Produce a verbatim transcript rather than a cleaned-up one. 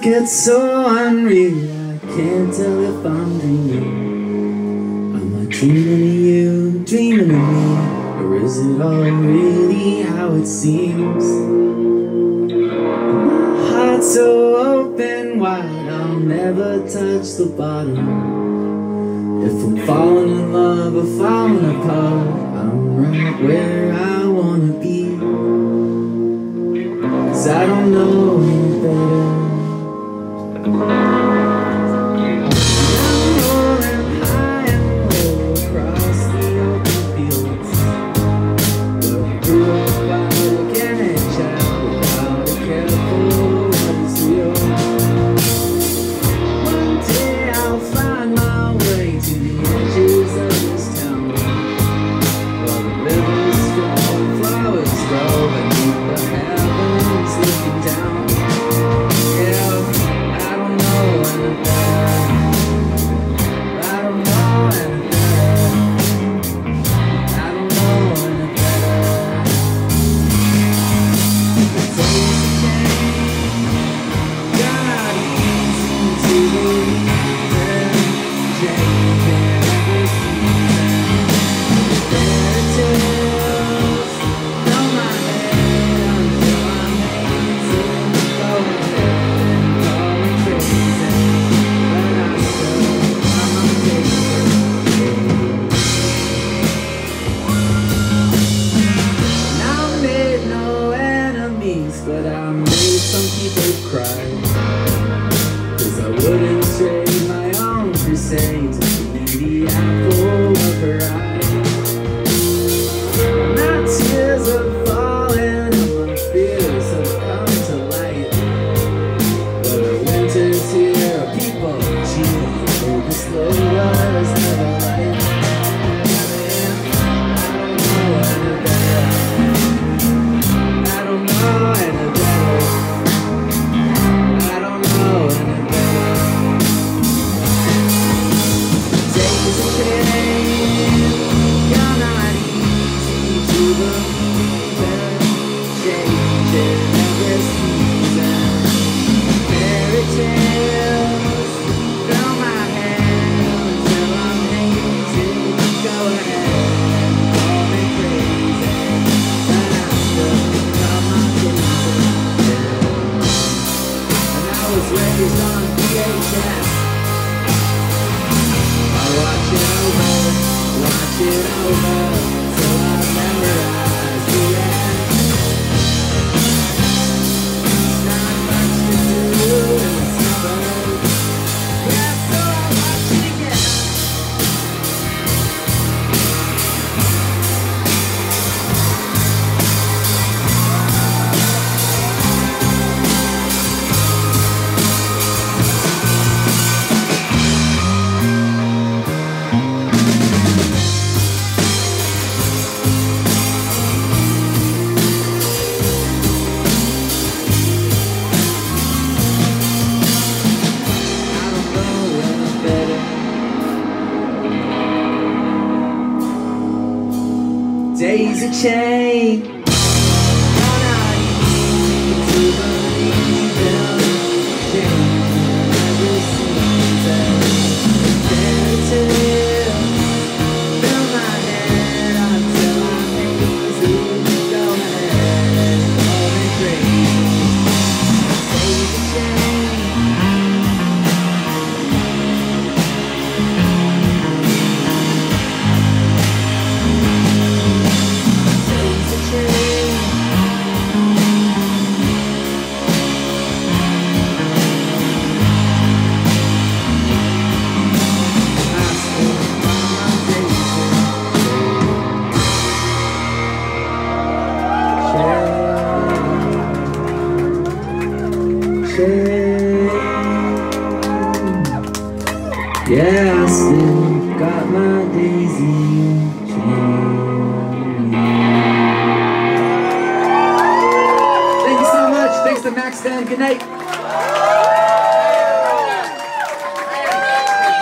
gets so unreal, I can't tell if I'm dreaming. Am I dreaming of you, dreaming of me, or is it all really how it seems? My heart's so open wide, I'll never touch the bottom. If I'm falling in love or falling apart, I'm right where I wanna be. 'Cause I don't know any better. I'm rolling high and low across the open fields, but through a cloud I can't edge out without a careful what is real. One day I'll find my way to the edges of this town, while the rivers flow and flowers grow beneath the heavens looking down. Yeah, I don't know any better. I don't know any better. I don't know any better. The days change, not easy to believe in. Changing every season. Fairy tales fill my head until I'm hazy. Go ahead and call me crazy, but I still I'm a taker. And I made no enemies, but I made some people cry. 'Cause I wouldn't trade my own crusade to be the apple of her eye. My tears are falling and my fears have come to light. But the winter's here, people cheating, so the slow was never right. I don't know any better. I don't know any better. Days are changing, you're not easy to believe in. Changing every season. Fairy tales fill my head until I'm hazy. Go ahead and call me crazy, but I still come on chasing. And I was raised on V H S. I watch it over, watch it over, till I memorize the end. There's not much to do in the suburbs, yeah, so I watch it again. I don't know any better. Days are changed. You're not easy to believe in. Changing every season. Fairy tales fill my head until I'm hazy. Go ahead and call me crazy. Days are changed. Days are changed. I still find my days. Change. Yeah, I still got my daisy chain. Thank you so much. Thanks to Max Dan. Good night.